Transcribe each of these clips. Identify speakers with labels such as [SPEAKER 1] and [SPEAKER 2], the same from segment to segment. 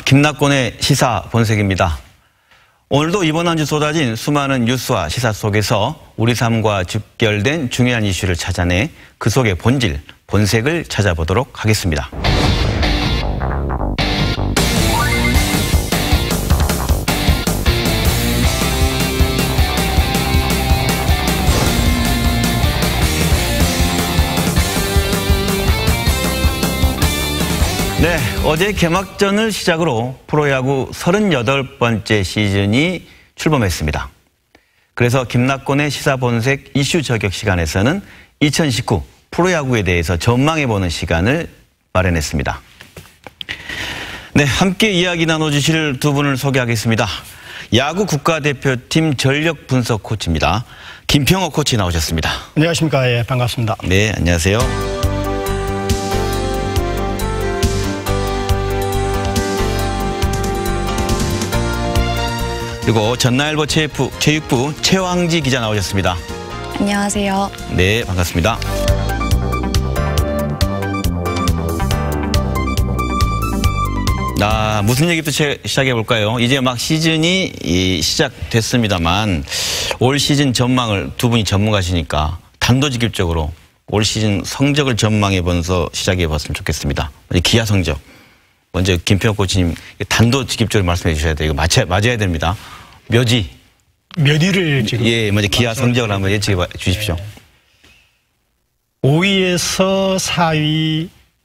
[SPEAKER 1] 김낙곤의 시사 본색입니다. 오늘도 이번 한 주 쏟아진 수많은 뉴스와 시사 속에서 우리 삶과 직결된 중요한 이슈를 찾아내 그 속의 본질, 본색을 찾아보도록 하겠습니다. 네, 어제 개막전을 시작으로 프로야구 38번째 시즌이 출범했습니다. 그래서 김낙곤의 시사본색 이슈 저격 시간에서는 2019 프로야구에 대해서 전망해보는 시간을 마련했습니다. 네, 함께 이야기 나눠주실 두 분을 소개하겠습니다. 야구 국가대표팀 전력 분석 코치입니다. 김평호 코치 나오셨습니다.
[SPEAKER 2] 안녕하십니까. 예, 반갑습니다.
[SPEAKER 1] 네, 안녕하세요. 그리고 전남일보 체육부 최황지 기자 나오셨습니다.
[SPEAKER 3] 안녕하세요.
[SPEAKER 1] 네, 반갑습니다. 무슨 얘기부터 시작해 볼까요? 이제 막 시즌이 시작됐습니다만 올 시즌 전망을 두 분이 전문가시니까 단도직입적으로 올 시즌 성적을 전망해 보면서 시작해 봤으면 좋겠습니다. 기아 성적. 먼저 김평호 코치님 단도직입적으로 말씀해 주셔야 돼요. 이거 맞아야 됩니다. 몇
[SPEAKER 2] 위를 지금.
[SPEAKER 1] 예, 먼저 기아 성적을 한번 예측해 주십시오.
[SPEAKER 2] 5위에서 4위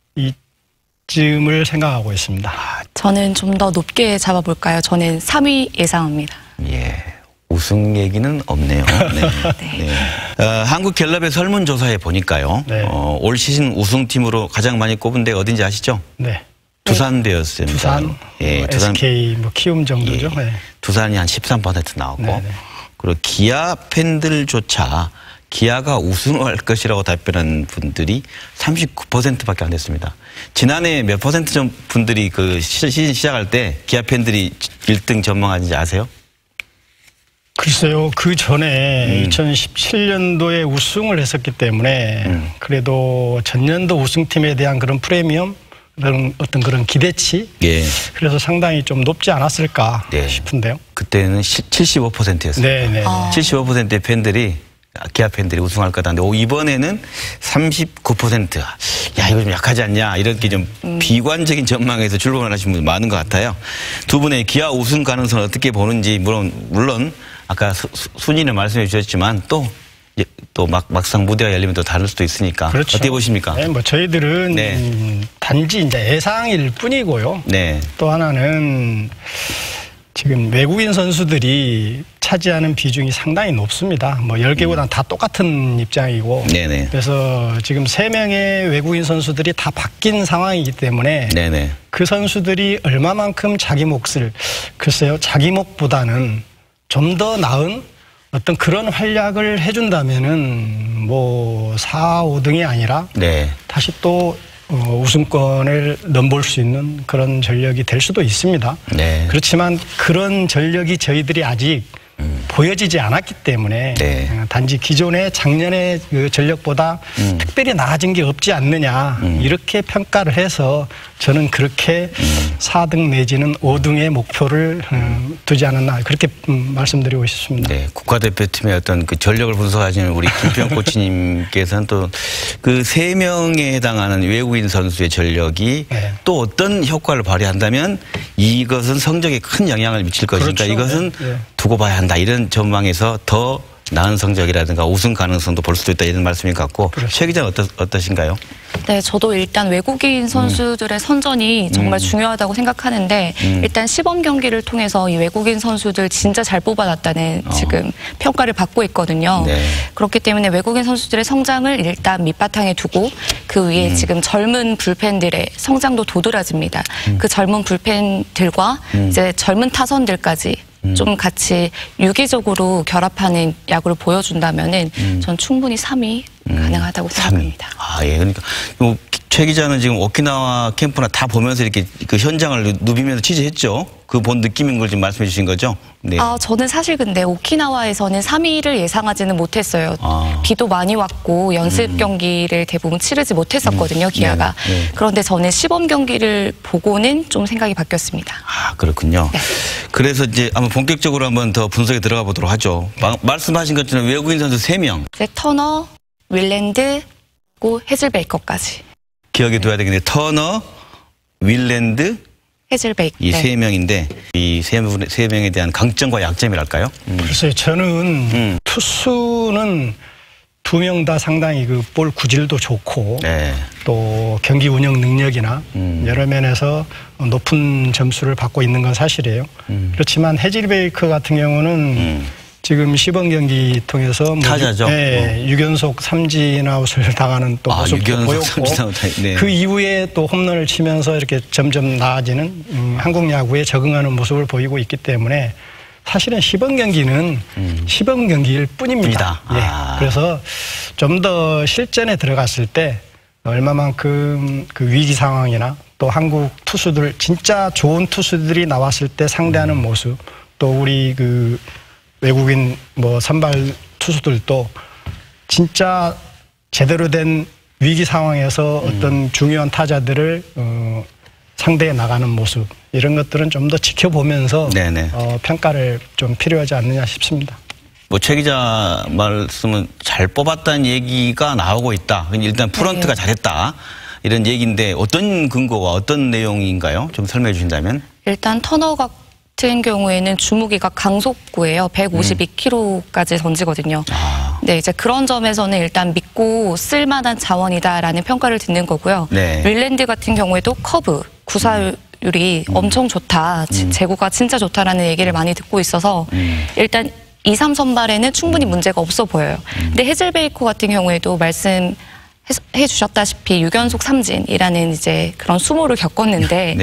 [SPEAKER 2] 이쯤을 생각하고 있습니다.
[SPEAKER 3] 저는 좀 더 높게 잡아볼까요? 저는 3위 예상합니다.
[SPEAKER 1] 예, 우승 얘기는 없네요. 네. 네. 한국갤럽의 설문조사에 보니까요. 네. 올 시즌 우승팀으로 가장 많이 꼽은 데가 어딘지 아시죠?
[SPEAKER 2] 네.
[SPEAKER 1] 두산대였습니다.
[SPEAKER 2] 두산,
[SPEAKER 1] 예,
[SPEAKER 2] SK, 키움 정도죠.
[SPEAKER 1] 예,
[SPEAKER 2] 네.
[SPEAKER 1] 두산이 한 13% 나왔고, 네네. 그리고 기아 팬들조차 기아가 우승할 것이라고 답변한 분들이 39%밖에 안 됐습니다. 지난해 몇 퍼센트 전 분들이 그 시즌 시작할 때 기아 팬들이 1등 전망하는지 아세요?
[SPEAKER 2] 글쎄요, 그 전에 2017년도에 우승을 했었기 때문에 그래도 전년도 우승팀에 대한 그런 프리미엄, 어떤 그런 기대치, 예. 그래서 상당히 좀 높지 않았을까 싶은데요.
[SPEAKER 1] 그때는 75%였습니다.
[SPEAKER 2] 네네.
[SPEAKER 1] 75%의 팬들이 기아 팬들이 우승할 거다는데 이번에는 39%. 야, 이거 좀 약하지 않냐 이렇게 좀 비관적인 전망에서 출범을 하신 분들 많은 것 같아요. 두 분의 기아 우승 가능성을 어떻게 보는지 물론 아까 순위를 말씀해 주셨지만 또 막상 무대가 열리면 또 다를 수도 있으니까. 그렇죠. 어떻게 보십니까?
[SPEAKER 2] 네, 저희들은 단지 이제 예상일 뿐이고요. 네. 또 하나는 지금 외국인 선수들이 차지하는 비중이 상당히 높습니다. 10개보다는 다 똑같은 입장이고. 네네. 그래서 지금 3명의 외국인 선수들이 다 바뀐 상황이기 때문에 네네. 그 선수들이 얼마만큼 자기 몫을, 글쎄요, 자기 몫보다는 좀 더 나은 어떤 그런 활약을 해준다면은 4, 5등이 아니라 다시 또 우승권을 넘볼 수 있는 그런 전력이 될 수도 있습니다. 네. 그렇지만 그런 전력이 저희들이 아직 보여지지 않았기 때문에 단지 기존의 작년의 그 전력보다 특별히 나아진 게 없지 않느냐 이렇게 평가를 해서 저는 그렇게 4등 내지는 5등의 목표를 두지 않았나 그렇게 말씀드리고 싶습니다. 네,
[SPEAKER 1] 국가대표팀의 어떤 그 전력을 분석하시는 우리 김평호 코치님께서는 또 그 3명에 해당하는 외국인 선수의 전력이 또 어떤 효과를 발휘한다면 이것은 성적에 큰 영향을 미칠 것이니까 그렇죠. 이것은 두고 봐야 한다. 이런 전망에서 더 나은 성적이라든가 우승 가능성도 볼 수도 있다 이런 말씀인 것 같고 최 기자는 어떠신가요?
[SPEAKER 3] 네, 저도 일단 외국인 선수들의 선전이 정말 중요하다고 생각하는데 일단 시범 경기를 통해서 이 외국인 선수들 진짜 잘 뽑아놨다는 지금 평가를 받고 있거든요. 네. 그렇기 때문에 외국인 선수들의 성장을 일단 밑바탕에 두고 그 위에 지금 젊은 불펜들의 성장도 도드라집니다. 그 젊은 불펜들과 이제 젊은 타선들까지 좀 같이 유기적으로 결합하는 야구를 보여준다면은 전 충분히 3위 가능하다고 생각합니다.
[SPEAKER 1] 예. 그러니까 최 기자는 지금 오키나와 캠프나 다 보면서 이렇게 그 현장을 누비면서 취재했죠. 그 본 느낌인 걸 지금 말씀해 주신 거죠? 네.
[SPEAKER 3] 저는 사실 근데 오키나와에서는 3위를 예상하지는 못했어요. 비도 많이 왔고 연습 경기를 대부분 치르지 못했었거든요, 기아가. 네. 그런데 저는 시범 경기를 보고는 좀 생각이 바뀌었습니다.
[SPEAKER 1] 그렇군요.
[SPEAKER 3] 네.
[SPEAKER 1] 그래서 이제 한번 본격적으로 한번 더 분석에 들어가 보도록 하죠. 말씀하신 것처럼 외국인 선수 3명.
[SPEAKER 3] 이제 터너, 윌랜드, 헤즐베이커까지.
[SPEAKER 1] 기억에 둬야 되겠네요. 터너, 윌랜드,
[SPEAKER 3] 헤즐베이커.
[SPEAKER 1] 이 3명인데 이 세 명에 대한 강점과 약점이랄까요?
[SPEAKER 2] 글쎄요, 저는 투수는 2명 다 상당히 그 볼 구질도 좋고
[SPEAKER 1] 네.
[SPEAKER 2] 또 경기 운영 능력이나 여러 면에서 높은 점수를 받고 있는 건 사실이에요. 그렇지만 헤즐베이커 같은 경우는 지금 시범 경기 통해서
[SPEAKER 1] 타자죠.
[SPEAKER 2] 6연속 삼진 아웃을 당하는 또 모습도 보였고
[SPEAKER 1] 네.
[SPEAKER 2] 그 이후에 또 홈런을 치면서 이렇게 점점 나아지는 한국 야구에 적응하는 모습을 보이고 있기 때문에 사실은 시범 경기는 시범 경기일 뿐입니다. 그래서 좀 더 실전에 들어갔을 때 얼마만큼 그 위기 상황이나 또 한국 투수들 진짜 좋은 투수들이 나왔을 때 상대하는 모습 또 우리 그 외국인 선발 투수들도 진짜 제대로 된 위기 상황에서 어떤 중요한 타자들을 상대해 나가는 모습 이런 것들은 좀 더 지켜보면서 평가를 좀 필요하지 않느냐 싶습니다.
[SPEAKER 1] 최 기자 말씀은 잘 뽑았다는 얘기가 나오고 있다. 일단 프런트가 잘했다. 이런 얘기인데 어떤 근거와 어떤 내용인가요? 좀 설명해 주신다면.
[SPEAKER 3] 일단 터너 같은 경우에는 주무기가 강속구예요. 152kg까지 던지거든요. 네, 이제 그런 점에서는 일단 믿고 쓸만한 자원이다라는 평가를 듣는 거고요. 윌랜드 같은 경우에도 커브, 구사율이 엄청 좋다. 제구가 진짜 좋다라는 얘기를 많이 듣고 있어서 일단 2, 3 선발에는 충분히 문제가 없어 보여요. 근데 헤즐베이커 같은 경우에도 말씀해 주셨다시피 6연속 삼진이라는 이제 그런 수모를 겪었는데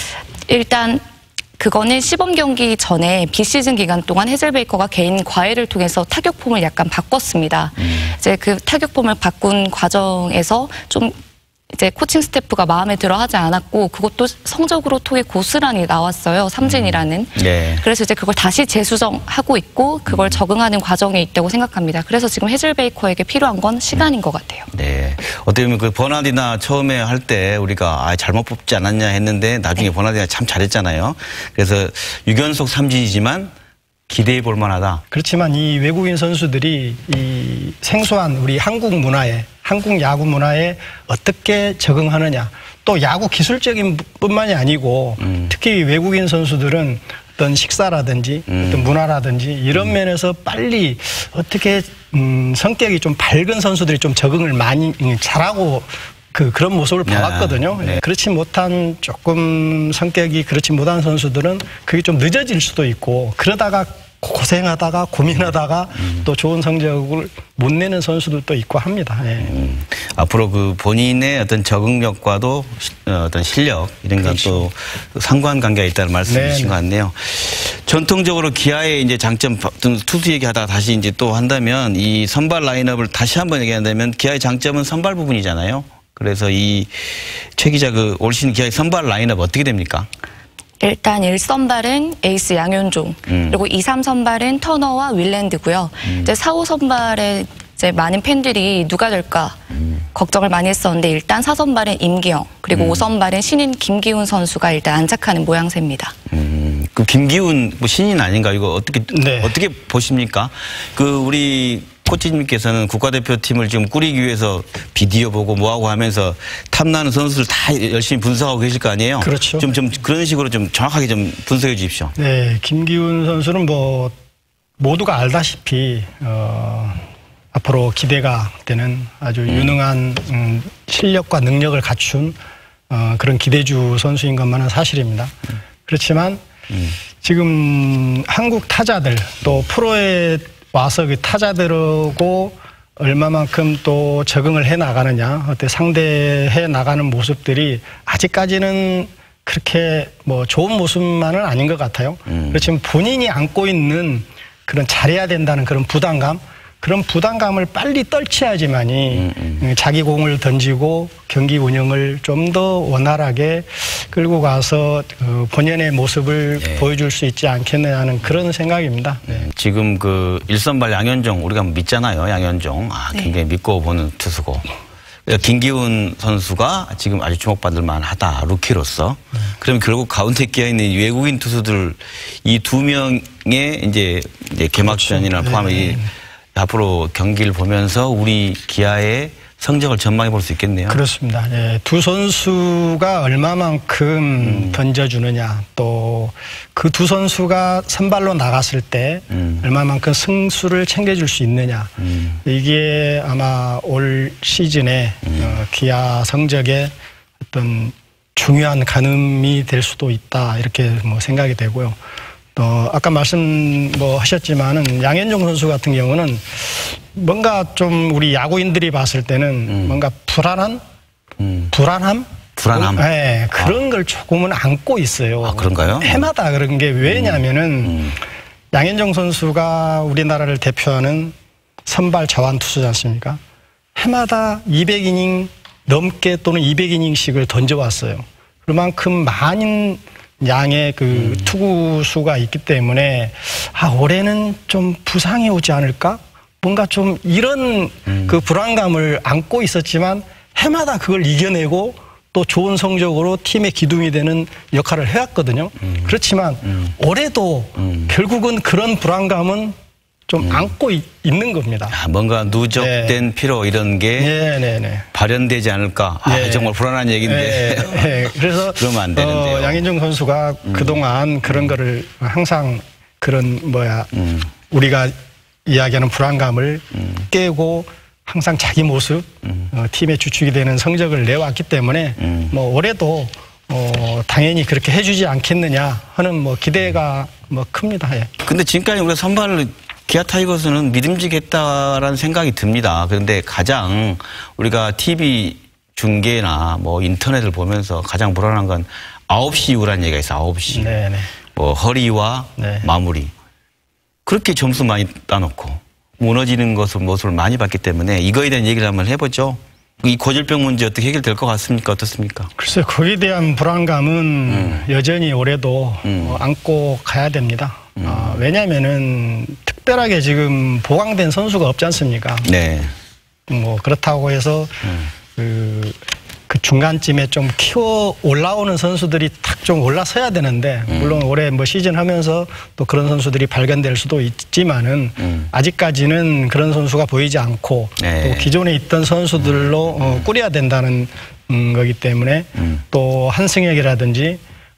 [SPEAKER 3] 일단 그거는 시범 경기 전에 비시즌 기간 동안 헤즐베이커가 개인 과외를 통해서 타격폼을 약간 바꿨습니다. 이제 그 타격폼을 바꾼 과정에서 좀 이제 코칭 스태프가 마음에 들어 하지 않았고 그것도 성적으로 통해 고스란히 나왔어요. 삼진이라는. 그래서 이제 그걸 다시 재수정하고 있고 그걸 적응하는 과정에 있다고 생각합니다. 그래서 지금 헤즐베이커에게 필요한 건 시간인 것 같아요.
[SPEAKER 1] 네. 어떻게 보면 그 버나디나 처음에 할 때 우리가 잘못 뽑지 않았냐 했는데 나중에 버나디나 참 잘했잖아요. 그래서 6연속 삼진이지만 기대해 볼 만하다.
[SPEAKER 2] 그렇지만 이 외국인 선수들이 이 생소한 우리 한국 문화에 한국 야구 문화에 어떻게 적응하느냐 또 야구 기술적인 뿐만이 아니고 특히 외국인 선수들은 어떤 식사라든지 어떤 문화라든지 이런 면에서 빨리 어떻게 성격이 좀 밝은 선수들이 좀 적응을 많이 잘하고 그런 모습을 봐왔거든요. 그렇지 못한 조금 성격이 그렇지 못한 선수들은 그게 좀 늦어질 수도 있고 그러다가 고생하다가 고민하다가 또 좋은 성적을 못 내는 선수들도 있고 합니다.
[SPEAKER 1] 앞으로 그 본인의 어떤 적응력과도 어떤 실력 이런 건 또 상관관계가 있다는 말씀이신 것 같네요. 전통적으로 기아의 이제 장점 투수 얘기하다가 다시 이제 또 한다면 이 선발 라인업을 다시 한번 얘기한다면 기아의 장점은 선발 부분이잖아요. 그래서 이 최 기자 그 올 시즌 기아의 선발 라인업 어떻게 됩니까?
[SPEAKER 3] 일단 1선발은 에이스 양현종, 그리고 2, 3선발은 터너와 윌랜드고요. 이제 4, 5선발에 이제 많은 팬들이 누가 될까 걱정을 많이 했었는데 일단 4선발은 임기영, 그리고 5선발은 신인 김기훈 선수가 일단 안착하는 모양새입니다.
[SPEAKER 1] 그 김기훈 신인 아닌가 이거 어떻게 보십니까? 그 우리 코치님께서는 국가대표팀을 지금 꾸리기 위해서 비디오 보고 뭐하고 하면서 탐나는 선수들 다 열심히 분석하고 계실 거 아니에요?
[SPEAKER 2] 그렇죠.
[SPEAKER 1] 좀 그런 식으로 좀 정확하게 좀 분석해 주십시오.
[SPEAKER 2] 네, 김기훈 선수는 모두가 알다시피 앞으로 기대가 되는 아주 유능한 실력과 능력을 갖춘 그런 기대주 선수인 것만은 사실입니다. 그렇지만 지금 한국 타자들 또 프로에 와서 그 타자들하고 얼마만큼 또 적응을 해 나가느냐, 어때 상대해 나가는 모습들이 아직까지는 그렇게 좋은 모습만은 아닌 것 같아요. 그렇지만 본인이 안고 있는 그런 잘해야 된다는 그런 부담감, 그런 부담감을 빨리 떨쳐야지만이 자기 공을 던지고 경기 운영을 좀 더 원활하게 끌고 가서 본연의 모습을 네. 보여줄 수 있지 않겠느냐 하는 그런 생각입니다. 네.
[SPEAKER 1] 지금 그 1선발 양현종 우리가 믿잖아요. 양현종 굉장히 믿고 보는 투수고 김기훈 선수가 지금 아주 주목받을 만하다 루키로서. 그럼 결국 가운데 끼어 있는 외국인 투수들 이 두 명의 이제 개막전이나 그렇죠. 포함해 네. 앞으로 경기를 보면서 우리 기아의 성적을 전망해 볼 수 있겠네요.
[SPEAKER 2] 그렇습니다. 예, 두 선수가 얼마만큼 던져주느냐 또 그 두 선수가 선발로 나갔을 때 얼마만큼 승수를 챙겨줄 수 있느냐 이게 아마 올 시즌에 기아 성적에 어떤 중요한 가늠이 될 수도 있다 이렇게 뭐 생각이 되고요. 또 아까 말씀 뭐 하셨지만은 양현종 선수 같은 경우는 뭔가 좀 우리 야구인들이 봤을 때는 뭔가 불안함? 네, 그런 걸 조금은 안고 있어요.
[SPEAKER 1] 아, 그런가요?
[SPEAKER 2] 해마다 그런 게 왜냐면은 양현종 선수가 우리나라를 대표하는 선발 자완 투수지 않습니까? 해마다 200이닝 넘게 또는 200이닝씩을 던져왔어요. 그만큼 많은 양의 그 투구수가 있기 때문에 올해는 좀 부상이 오지 않을까? 뭔가 좀 이런 그 불안감을 안고 있었지만 해마다 그걸 이겨내고 또 좋은 성적으로 팀의 기둥이 되는 역할을 해왔거든요. 그렇지만 올해도 결국은 그런 불안감은 좀 안고 있는 겁니다.
[SPEAKER 1] 뭔가 누적된 네. 피로 이런 게 네. 발현되지 않을까. 네. 정말 불안한 얘기인데.
[SPEAKER 2] 네. 그래서
[SPEAKER 1] 그러면 안 되는데요.
[SPEAKER 2] 양현종 선수가 그동안 그런 거를 항상 그런 우리가 이야기하는 불안감을 깨고 항상 자기 모습, 팀의 주축이 되는 성적을 내왔기 때문에 뭐 올해도 당연히 그렇게 해주지 않겠느냐 하는 뭐 기대가 뭐 큽니다. 예.
[SPEAKER 1] 근데 지금까지 우리가 선발을 기아 타이거스는 믿음직했다라는 생각이 듭니다. 그런데 가장 우리가 TV 중계나 뭐 인터넷을 보면서 가장 불안한 건 9시 이후라는 얘기가 있어요. 9시. 네네. 뭐 허리와 네. 마무리. 그렇게 점수 많이 따놓고 무너지는 모습을 많이 봤기 때문에 이거에 대한 얘기를 한번 해보죠. 이 고질병 문제 어떻게 해결될 것 같습니까? 어떻습니까?
[SPEAKER 2] 글쎄요. 거기에 대한 불안감은 여전히 올해도 안고 가야 됩니다. 왜냐하면은 특별하게 지금 보강된 선수가 없지 않습니까? 네. 뭐 그렇다고 해서 그 중간쯤에 좀 키워 올라오는 선수들이 탁 좀 올라서야 되는데 물론 올해 뭐 시즌 하면서 또 그런 선수들이 발견될 수도 있지만은 아직까지는 그런 선수가 보이지 않고 네. 또 기존에 있던 선수들로 꾸려야 된다는 거기 때문에 또 한승혁이라든지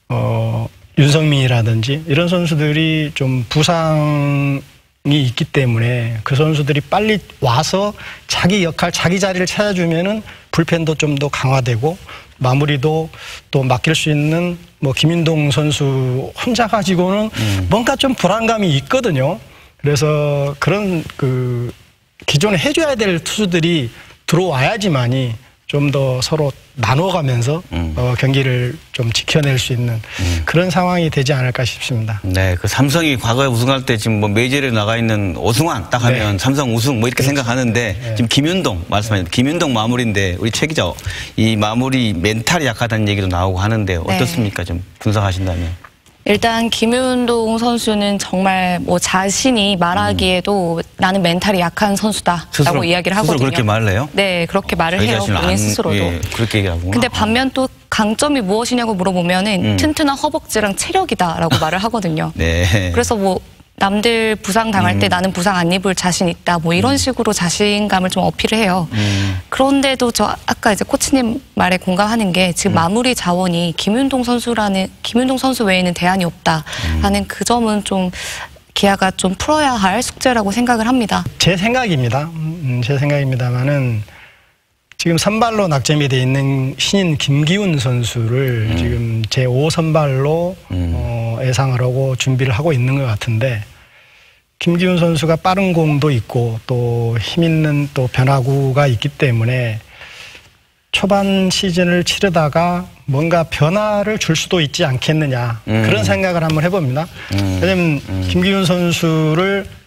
[SPEAKER 2] 윤성민이라든지 이런 선수들이 좀 부상이 있기 때문에 그 선수들이 빨리 와서 자기 역할, 자기 자리를 찾아주면은 불펜도 좀 더 강화되고 마무리도 또 맡길 수 있는 뭐 김윤동 선수 혼자 가지고는 뭔가 좀 불안감이 있거든요. 그래서 그런 그 기존에 해줘야 될 투수들이 들어와야지만이 좀 더 서로 나눠가면서 경기를 좀 지켜낼 수 있는 그런 상황이 되지 않을까 싶습니다.
[SPEAKER 1] 네, 그 삼성이 과거에 우승할 때 지금 뭐 메이저리에 나가 있는 오승환 딱 하면 네. 삼성 우승 뭐 이렇게 그렇죠. 생각하는데 네. 지금 김윤동 말씀하신 김윤동 마무리인데 우리 최 기자 이 마무리 멘탈이 약하다는 얘기도 나오고 하는데 어떻습니까? 네. 좀 분석하신다면.
[SPEAKER 3] 일단 김윤동 선수는 정말 뭐 자신이 말하기에도 나는 멘탈이 약한 선수다라고 이야기를 하거든요.
[SPEAKER 1] 스스로 그렇게 말을 해요?
[SPEAKER 3] 네, 그렇게 말을 해요. 본인 스스로도.
[SPEAKER 1] 예, 그렇게 얘기하구나.
[SPEAKER 3] 근데 반면 또 강점이 무엇이냐고 물어보면은 튼튼한 허벅지랑 체력이다라고 말을 하거든요. 네. 그래서 뭐 남들 부상 당할 때 나는 부상 안 입을 자신 있다. 뭐 이런 식으로 자신감을 좀 어필을 해요. 그런데도 저 아까 이제 코치님 말에 공감하는 게 지금 마무리 자원이 김윤동 선수 외에는 대안이 없다라는 그 점은 좀 기아가 좀 풀어야 할 숙제라고 생각을 합니다.
[SPEAKER 2] 제 생각입니다. 제 생각입니다만은 지금 선발로 낙점이 돼 있는 신인 김기훈 선수를 지금 제5 선발로 예상을 하고 준비를 하고 있는 것 같은데 김기훈 선수가 빠른 공도 있고 또 힘 있는 또 변화구가 있기 때문에 초반 시즌을 치르다가 뭔가 변화를 줄 수도 있지 않겠느냐 그런 생각을 한번 해봅니다. 왜냐하면 김기훈 선수를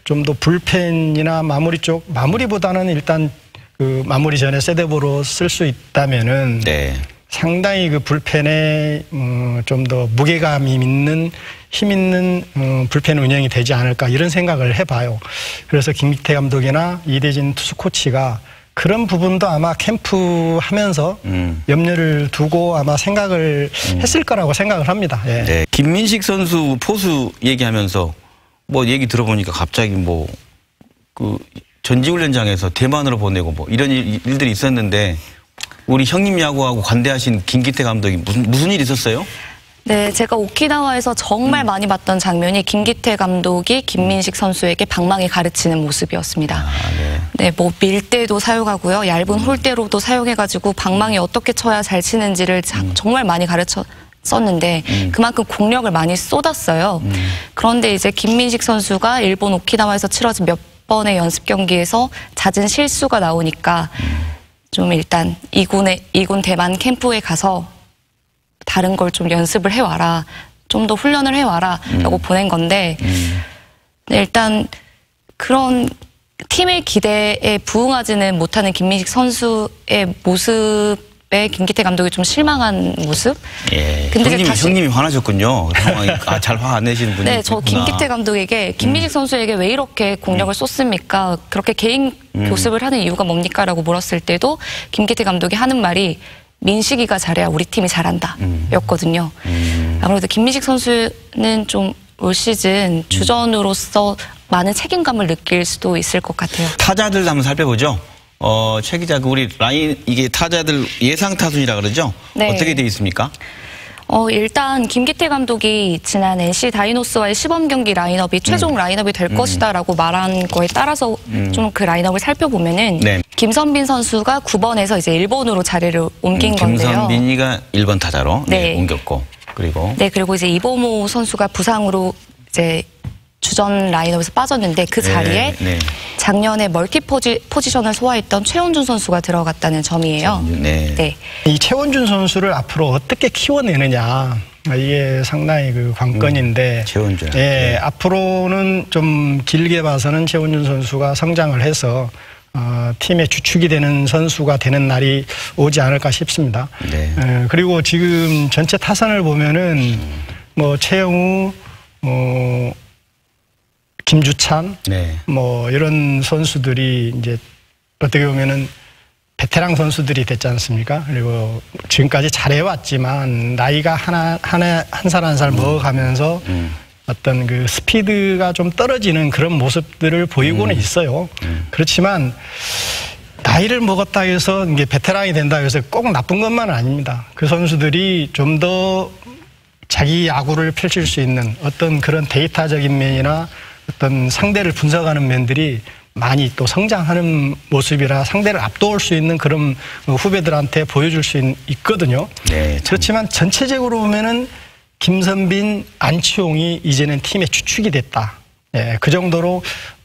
[SPEAKER 2] 좀 더 불펜이나 마무리 쪽, 마무리보다는 일단 그 마무리 전에 셋업으로 쓸 수 있다면은 네. 상당히 그 불펜에 좀 더 무게감이 있는 힘 있는 불펜 운영이 되지 않을까 이런 생각을 해봐요. 그래서 김기태 감독이나 이대진 투수 코치가 그런 부분도 아마 캠프 하면서 염려를 두고 아마 생각을 했을 거라고 생각을 합니다. 예.
[SPEAKER 1] 네. 김민식 선수 포수 얘기하면서 뭐 얘기 들어보니까 갑자기 뭐 그 전지훈련장에서 대만으로 보내고 뭐 이런 일들이 있었는데 우리 형님 야구하고 관대하신 김기태 감독이 무슨 일이 있었어요?
[SPEAKER 3] 네, 제가 오키나와에서 정말 많이 봤던 장면이 김기태 감독이 김민식 선수에게 방망이 가르치는 모습이었습니다. 아, 네. 네, 뭐 밀대도 사용하고요, 얇은 홀대로도 사용해가지고 방망이 어떻게 쳐야 잘 치는지를 정말 많이 가르쳤었는데 그만큼 공력을 많이 쏟았어요. 그런데 이제 김민식 선수가 일본 오키나와에서 치러진 몇 번의 연습 경기에서 잦은 실수가 나오니까 좀 일단 이군 대만 캠프에 가서 다른 걸 좀 연습을 해와라, 좀 더 훈련을 해와라 라고 보낸 건데 네, 일단 그런 팀의 기대에 부응하지는 못하는 김민식 선수의 모습에 김기태 감독이 좀 실망한 모습?
[SPEAKER 1] 예, 근데 형님이 화나셨군요. 상황이 잘 화 안 내시는 분이
[SPEAKER 3] 네, 저 김기태 감독에게 김민식 선수에게 왜 이렇게 공력을 쏟습니까? 그렇게 개인 교습을 하는 이유가 뭡니까? 라고 물었을 때도 김기태 감독이 하는 말이 민식이가 잘해야 우리 팀이 잘한다 였거든요. 아무래도 김민식 선수는 좀 올 시즌 주전으로서 많은 책임감을 느낄 수도 있을 것 같아요.
[SPEAKER 1] 타자들 한번 살펴보죠. 최 기자, 우리 라인 이게 타자들 예상 타순이라 그러죠? 네. 어떻게 돼 있습니까?
[SPEAKER 3] 일단 김기태 감독이 지난 NC 다이노스와의 시범 경기 라인업이 최종 라인업이 될 것이다라고 말한 거에 따라서 좀 그 라인업을 살펴보면은 네. 김선빈 선수가 9번에서 이제 1번으로 자리를 옮긴 건데요.
[SPEAKER 1] 김선빈이가 1번 타자로 네. 옮겼고
[SPEAKER 3] 그리고 이제 이보모 선수가 부상으로 이제 주전 라인업에서 빠졌는데 그 자리에 네. 작년에 멀티 포지션을 소화했던 최원준 선수가 들어갔다는 점이에요.
[SPEAKER 1] 네.
[SPEAKER 3] 네.
[SPEAKER 2] 이 최원준 선수를 앞으로 어떻게 키워내느냐 이게 상당히 그 관건인데
[SPEAKER 1] 최원준.
[SPEAKER 2] 예, 네. 앞으로는 좀 길게 봐서는 최원준 선수가 성장을 해서 팀의 주축이 되는 선수가 되는 날이 오지 않을까 싶습니다. 네. 그리고 지금 전체 타선을 보면은 뭐 최영우, 김주찬, 네. 뭐 이런 선수들이 이제 어떻게 보면은 베테랑 선수들이 됐지 않습니까? 그리고 지금까지 잘해왔지만 나이가 한 살 한 살 먹어가면서 어떤 그 스피드가 좀 떨어지는 그런 모습들을 보이고는 있어요. 그렇지만 나이를 먹었다 해서 이게 베테랑이 된다 해서 꼭 나쁜 것만은 아닙니다. 그 선수들이 좀 더 자기 야구를 펼칠 수 있는 어떤 그런 데이터적인 면이나 어떤 상대를 분석하는 면들이 많이 또 성장하는 모습이라 상대를 압도할 수 있는 그런 후배들한테 보여줄 수 있거든요. 네, 그렇지만 전체적으로 보면은 김선빈, 안치홍이 이제는 팀의 주축이 됐다. 예, 그 정도로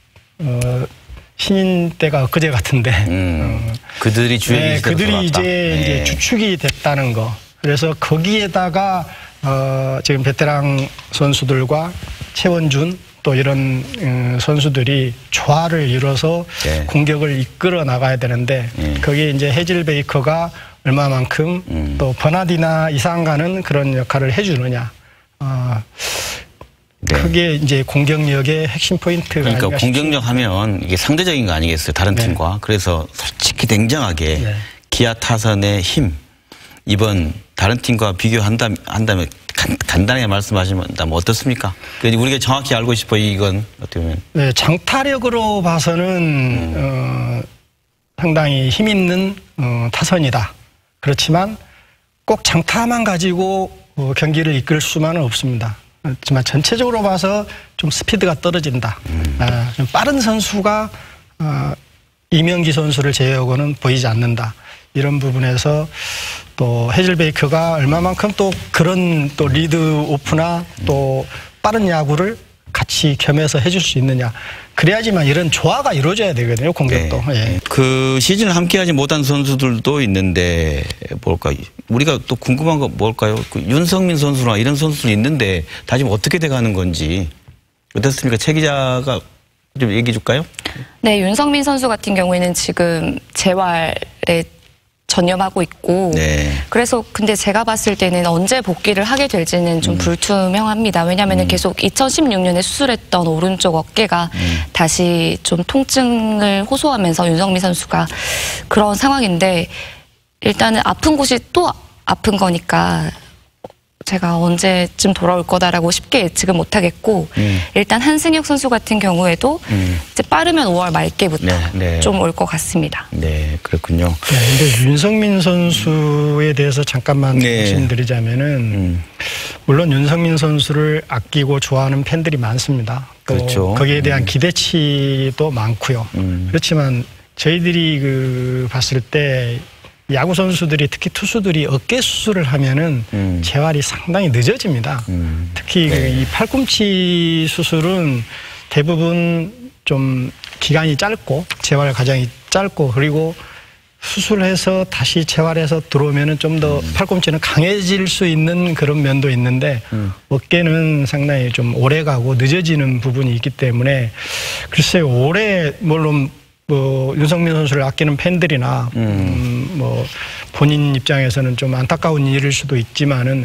[SPEAKER 2] 신인 때가 엊그제 같은데
[SPEAKER 1] 그들이 주역이
[SPEAKER 2] 그들이 이제 주축이 됐다는 거. 그래서 거기에다가 지금 베테랑 선수들과 최원준 또 이런 선수들이 조화를 이뤄서 네. 공격을 이끌어 나가야 되는데 거기에 이제 해질 베이커가 얼마만큼 또 버나디나 이상가는 그런 역할을 해주느냐. 네. 그게 이제 공격력의 핵심 포인트가
[SPEAKER 1] 그러니까 공격력 하면 이게 상대적인 거 아니겠어요? 다른
[SPEAKER 2] 네.
[SPEAKER 1] 팀과. 그래서 솔직히 냉정하게
[SPEAKER 2] 네.
[SPEAKER 1] 기아 타선의 힘 이번 다른 팀과 비교한다면 간단하게 말씀하시면 어떻습니까? 우리가 정확히 알고 싶어요. 이건 어떻게 보면.
[SPEAKER 2] 네, 장타력으로 봐서는 상당히 힘 있는 타선이다. 그렇지만 꼭 장타만 가지고 경기를 이끌 수만은 없습니다. 하지만 전체적으로 봐서 좀 스피드가 떨어진다. 좀 빠른 선수가 이명기 선수를 제외하고는 보이지 않는다. 이런 부분에서 또 해질베이커가 얼마만큼 또 그런 또 리드 오프나 또 빠른 야구를 같이 겸해서 해줄 수 있느냐. 그래야지만 이런 조화가 이루어져야 되거든요, 공격도.
[SPEAKER 1] 네.
[SPEAKER 2] 예.
[SPEAKER 1] 그 시즌을 함께하지 못한 선수들도 있는데 뭘까? 우리가 또 궁금한 거 뭘까요? 그 윤성민 선수나 이런 선수들이 있는데 다시 어떻게 돼가는 건지 어떻습니까? 최 기자가 좀 얘기해 줄까요?
[SPEAKER 3] 네, 윤성민 선수 같은 경우에는 지금 재활에 전념하고 있고 그래서 근데 제가 봤을 때는 언제 복귀를 하게 될지는 좀 불투명합니다. 왜냐하면 계속 2016년에 수술했던 오른쪽 어깨가 다시 좀 통증을 호소하면서 윤성민 선수가 그런 상황인데 일단은 아픈 곳이 또 아픈 거니까 제가 언제쯤 돌아올 거다라고 쉽게 예측은 못하겠고 일단 한승혁 선수 같은 경우에도 이제 빠르면 5월 말께부터 좀 올 것 같습니다.
[SPEAKER 1] 네, 그렇군요.
[SPEAKER 2] 근데 윤성민 선수에 대해서 잠깐만 말씀드리자면은 물론 윤성민 선수를 아끼고 좋아하는 팬들이 많습니다. 또
[SPEAKER 1] 그렇죠.
[SPEAKER 2] 거기에 대한 기대치도 많고요. 그렇지만 저희들이 봤을 때 야구 선수들이 특히 투수들이 어깨 수술을 하면은 재활이 상당히 늦어집니다. 특히 이 팔꿈치 수술은 대부분 좀 기간이 짧고 재활 과정이 짧고 그리고 수술해서 다시 재활해서 들어오면은 좀 더 팔꿈치는 강해질 수 있는 그런 면도 있는데 어깨는 상당히 좀 오래 가고 늦어지는 부분이 있기 때문에 글쎄요 올해 물론 윤성민 선수를 아끼는 팬들이나 본인 입장에서는 좀 안타까운 일일 수도 있지만은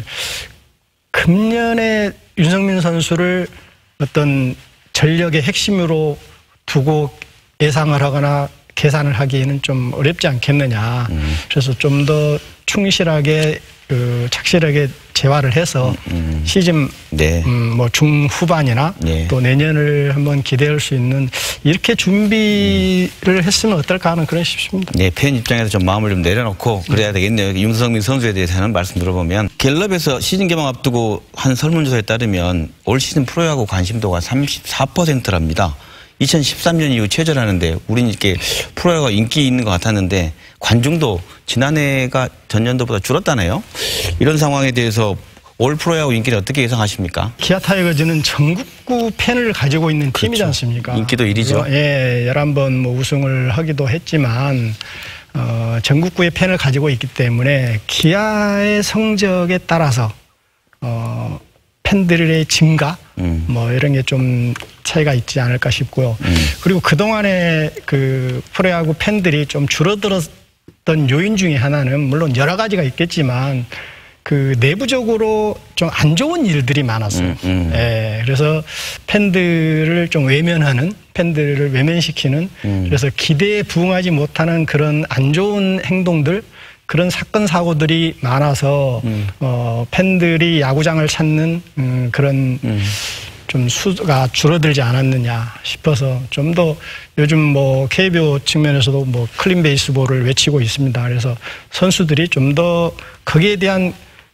[SPEAKER 2] 금년에 윤성민 선수를 어떤 전력의 핵심으로 두고 예상을 하거나 계산을 하기에는 좀 어렵지 않겠느냐. 그래서 좀 더 충실하게 착실하게 재활을 해서 시즌 중후반이나 또 내년을 한번 기대할 수 있는 이렇게 준비를 했으면 어떨까 하는 그런 싶습니다.
[SPEAKER 1] 네, 팬 입장에서 좀 마음을 좀 내려놓고 그래야 되겠네요. 윤성민 선수에 대해서는 말씀 들어보면 갤럽에서 시즌 개막 앞두고 한 설문조사에 따르면 올 시즌 프로야구 관심도가 34%랍니다. 2013년 이후 최저라는데 우리는 이렇게 프로야구가 인기 있는 것 같았는데 관중도 지난해가 전년도보다 줄었다네요. 이런 상황에 대해서 올 프로야구 인기를 어떻게 예상하십니까?
[SPEAKER 2] 기아 타이거즈는 전국구 팬을 가지고 있는 팀이지 않습니까?
[SPEAKER 1] 인기도 1위죠.
[SPEAKER 2] 예, 11번 우승을 하기도 했지만 전국구의 팬을 가지고 있기 때문에 기아의 성적에 따라서 팬들의 증가 이런 게 좀 차이가 있지 않을까 싶고요. 그리고 그동안에 프로야구 팬들이 좀 줄어들었던 요인 중에 하나는 물론 여러 가지가 있겠지만 내부적으로 좀 안 좋은 일들이 많았어요. 예, 그래서 팬들을 좀 외면하는, 팬들을 외면시키는, 그래서 기대에 부응하지 못하는 그런 안 좋은 행동들, 그런 사건 사고들이 많아서 팬들이 야구장을 찾는 그런 좀 수가 줄어들지 않았느냐 싶어서 좀 더 요즘 KBO 측면에서도 클린 베이스볼을 외치고 있습니다. 그래서 선수들이 좀 더 거기에 대한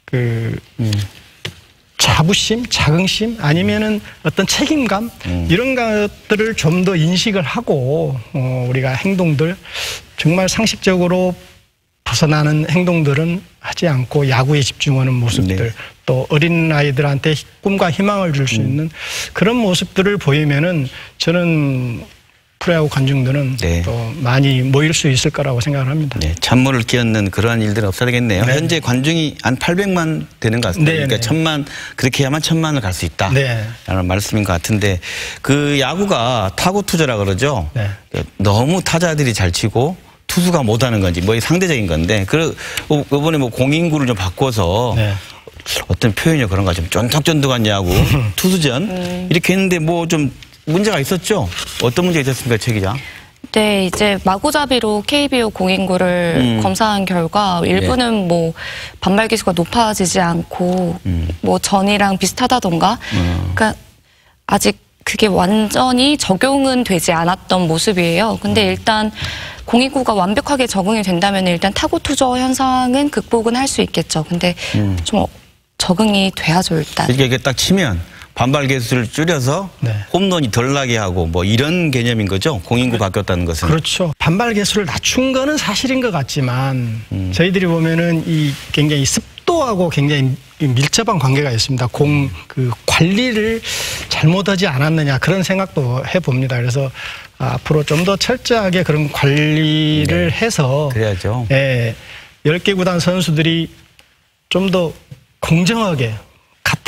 [SPEAKER 2] 자부심, 자긍심 아니면은 어떤 책임감 이런 것들을 좀 더 인식을 하고 우리가 행동들 정말 상식적으로 벗어나는 행동들은 하지 않고 야구에 집중하는 모습들 또 어린 아이들한테 꿈과 희망을 줄 수 있는 그런 모습들을 보이면은 저는 프로야구 관중들은 또 많이 모일 수 있을 거라고 생각을 합니다.
[SPEAKER 1] 네, 찬물을 끼얹는 그러한 일들은 없어야 되겠네요. 현재 관중이 한 800만 되는 것 같습니다. 그러니까 1000만 그렇게 해야만 1000만을 갈 수 있다. 라는 말씀인 것 같은데 야구가 타고 투자라 그러죠. 너무 타자들이 잘 치고 투수가 못하는 건지 상대적인 건데 이번에 공인구를 좀 바꿔서 어떤 표현이 그런가 좀 쫀득쫀득한 야구 투수전 이렇게 했는데 좀 문제가 있었죠? 어떤 문제가 있었습니까, 최 기자?
[SPEAKER 3] 네, 이제 마구잡이로 KBO 공인구를 검사한 결과 일부는 반발 기수가 높아지지 않고 전이랑 비슷하다던가 그러니까 아직 그게 완전히 적용은 되지 않았던 모습이에요. 근데 일단 공인구가 완벽하게 적응이 된다면 일단 타고 투저 현상은 극복은 할 수 있겠죠. 근데 좀 적응이 돼야죠, 일단.
[SPEAKER 1] 이렇게 딱 치면 반발 개수를 줄여서 홈런이 덜 나게 하고 이런 개념인 거죠? 공인구 바뀌었다는 것은.
[SPEAKER 2] 그렇죠. 반발 개수를 낮춘 거는 사실인 것 같지만 저희들이 보면은 굉장히 습도하고 굉장히 밀접한 관계가 있습니다. 관리를 잘못하지 않았느냐 그런 생각도 해봅니다. 그래서 앞으로 좀 더 철저하게 그런 관리를 해서
[SPEAKER 1] 그래야죠.
[SPEAKER 2] 10개 구단 선수들이 좀 더 공정하게 같은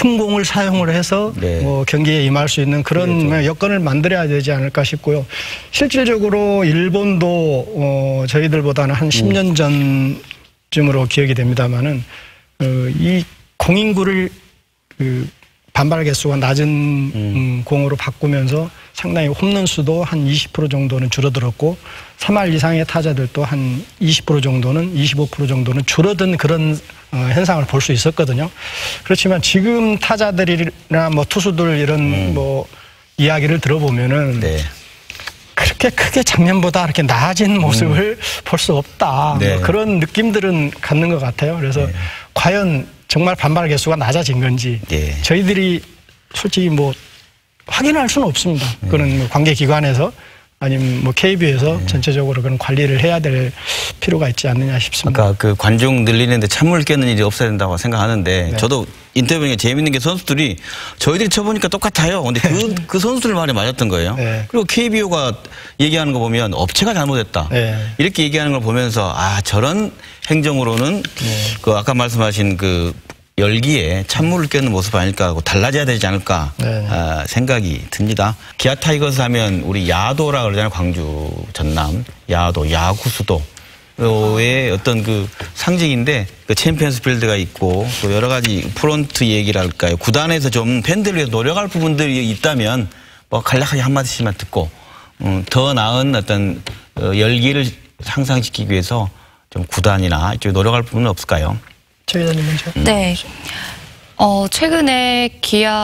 [SPEAKER 2] 높은 공을 사용을 해서
[SPEAKER 1] 네.
[SPEAKER 2] 뭐 경기에 임할 수 있는 그런 그렇죠. 여건을 만들어야 되지 않을까 싶고요. 실질적으로 일본도 저희들보다는 한 10년 전쯤으로 기억이 됩니다만은 이 공인구를 반발 개수가 낮은 공으로 바꾸면서 상당히 홈런 수도 한 20% 정도는 줄어들었고 3할 이상의 타자들도 한 20% 정도는 25% 정도는 줄어든 그런 현상을 볼 수 있었거든요. 그렇지만 지금 타자들이나 뭐 투수들 이런 뭐 이야기를 들어보면은 네. 그렇게 크게 작년보다 이렇게 나아진 모습을 볼 수 없다.
[SPEAKER 1] 네.
[SPEAKER 2] 뭐 그런 느낌들은 갖는 것 같아요. 그래서
[SPEAKER 1] 네.
[SPEAKER 2] 과연 정말 반발 개수가 낮아진 건지 네. 저희들이 솔직히 뭐 확인할 수는 없습니다. 그거는 뭐 관계기관에서 아니면 뭐 KB에서 전체적으로 그런 관리를 해야 될 필요가 있지 않느냐 싶습니다.
[SPEAKER 1] 아까 그 관중 늘리는데 찬물을 깨는 일이 없어야 된다고 생각하는데 네. 저도 인터뷰에 재밌는 게 선수들이 저희들이 쳐보니까 똑같아요. 근데 그 선수들 말이 맞았던 거예요. 네. 그리고 KBO가 얘기하는 거 보면 업체가 잘못했다. 네. 이렇게 얘기하는 걸 보면서 아 저런 행정으로는 그 아까 말씀하신 그 열기에 찬물을 뀌는 모습 아닐까 하고 달라져야 되지 않을까 생각이 듭니다. 기아 타이거스 하면 우리 야도라 그러잖아요. 광주 전남 야도 야구 수도의 어떤 그 상징인데 그 챔피언스 필드가 있고 또 여러 가지 프론트 얘기랄까요. 구단에서 좀 팬들을 위해서 노력할 부분들이 있다면 뭐 간략하게 한마디씩만 듣고 더 나은 어떤 열기를 상상시키기 위해서 좀 구단이나 이쪽에 노력할 부분은 없을까요?
[SPEAKER 2] 최 기자님 먼저.
[SPEAKER 3] 네. 최근에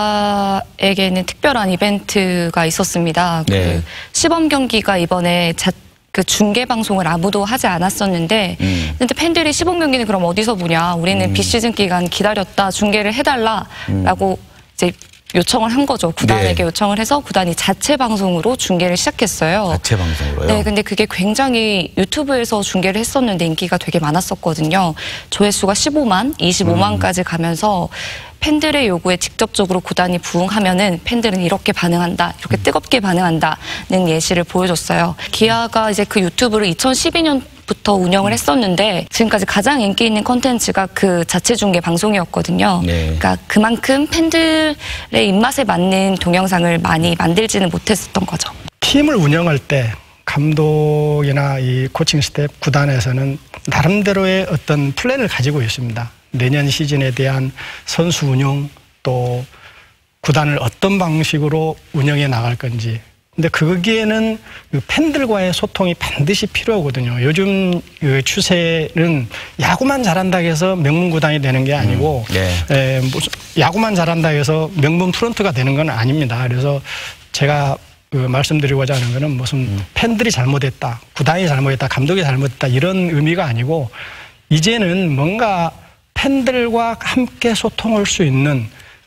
[SPEAKER 3] 기아에게는 특별한 이벤트가 있었습니다.
[SPEAKER 1] 네.
[SPEAKER 3] 그 시범 경기가 이번에 그 중계 방송을 아무도 하지 않았었는데, 근데 팬들이 시범 경기는 그럼 어디서 보냐? 우리는 비시즌 기간 기다렸다 중계를 해달라라고 이제 요청을 한 거죠. 구단에게 네. 요청을 해서 구단이 자체 방송으로 중계를 시작했어요.
[SPEAKER 1] 자체 방송으로요?
[SPEAKER 3] 네, 근데 그게 굉장히 유튜브에서 중계를 했었는데 인기가 되게 많았었거든요. 조회수가 15만, 25만까지 가면서 팬들의 요구에 직접적으로 구단이 부응하면은 팬들은 이렇게 반응한다, 이렇게 뜨겁게 반응한다는 예시를 보여줬어요. 기아가 이제 그 유튜브를 2012년부터 운영을 했었는데 지금까지 가장 인기 있는 콘텐츠가 그 자체 중계 방송이었거든요. 네. 그러니까 그만큼 팬들의 입맛에 맞는 동영상을 많이 만들지는 못했었던 거죠.
[SPEAKER 2] 팀을 운영할 때 감독이나 이 코칭 스텝 구단에서는 나름대로의 어떤 플랜을 가지고 있습니다. 내년 시즌에 대한 선수 운영 또 구단을 어떤 방식으로 운영해 나갈 건지. 근데 거기에는 팬들과의 소통이 반드시 필요하거든요. 요즘 그 추세는 야구만 잘한다고 해서 명문 구단이 되는 게 아니고 무슨 야구만 잘한다고 해서 명문 프런트가 되는 건 아닙니다. 그래서 제가 말씀드리고자 하는 거는 무슨 팬들이 잘못했다, 구단이 잘못했다, 감독이 잘못했다 이런 의미가 아니고 이제는 뭔가 팬들과 함께 소통할 수 있는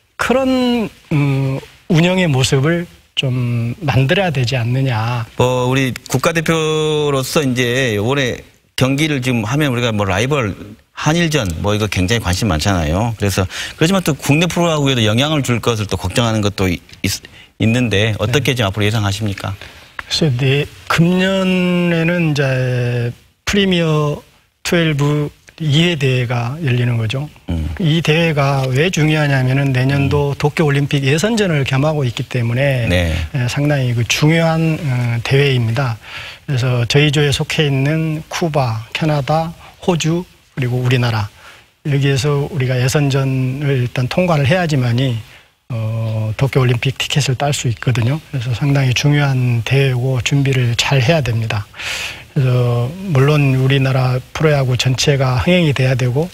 [SPEAKER 2] 그런 운영의 모습을 좀 만들어야 되지 않느냐.
[SPEAKER 1] 우리 국가대표로서 이제 올해 경기를 지금 하면 우리가 뭐 라이벌 한일전 뭐 이거 굉장히 관심 많잖아요. 그래서 그렇지만 또 국내 프로야구에도 영향을 줄 것을 또 걱정하는 것도 있는데 어떻게 좀 앞으로 예상하십니까?
[SPEAKER 2] 글쎄요, 금년에는 이제 프리미어 12 2회 대회가 열리는 거죠. 이 대회가 왜 중요하냐면은 내년도 도쿄올림픽 예선전을 겸하고 있기 때문에 상당히 그 중요한 대회입니다. 그래서 저희 조에 속해 있는 쿠바, 캐나다, 호주 그리고 우리나라 여기에서 우리가 예선전을 일단 통과를 해야지만이 도쿄올림픽 티켓을 딸 수 있거든요. 그래서 상당히 중요한 대회고 준비를 잘 해야 됩니다. 그래서 물론 우리나라 프로야구 전체가 흥행이 돼야 되고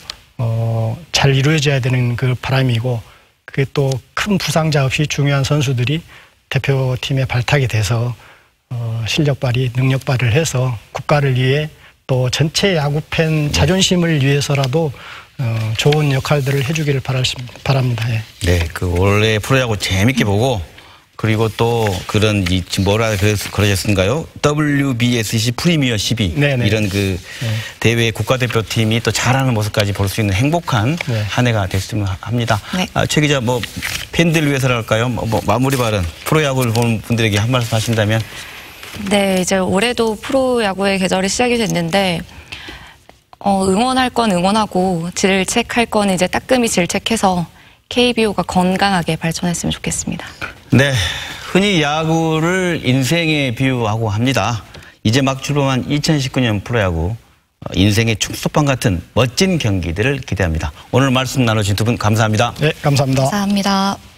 [SPEAKER 2] 잘 이루어져야 되는 그 바람이고 그게 또 큰 부상자 없이 중요한 선수들이 대표팀에 발탁이 돼서 실력 발휘, 능력 발휘를 해서 국가를 위해 또 전체 야구 팬 자존심을 위해서라도 좋은 역할들을 해주기를 바랍니다. 예.
[SPEAKER 1] 네, 그 원래 프로야구 재밌게 보고 그리고 또 그런 뭐라 그러셨는가요? WBSC 프리미어 12 네네. 이런 그 대회 국가대표팀이 또 잘하는 모습까지 볼 수 있는 행복한 한 해가 됐으면 합니다. 네. 최 기자 뭐 팬들 위해서랄까요? 뭐 마무리 발언 프로야구를 보는 분들에게 한 말씀 하신다면?
[SPEAKER 3] 네, 이제 올해도 프로야구의 계절이 시작이 됐는데 응원할 건 응원하고 질책할 건 이제 따끔히 질책해서 KBO가 건강하게 발전했으면 좋겠습니다.
[SPEAKER 1] 네, 흔히 야구를 인생에 비유하고 합니다. 이제 막 출범한 2019년 프로야구 인생의 축소판 같은 멋진 경기들을 기대합니다. 오늘 말씀 나누신 두 분 감사합니다.
[SPEAKER 2] 네, 감사합니다.
[SPEAKER 3] 감사합니다.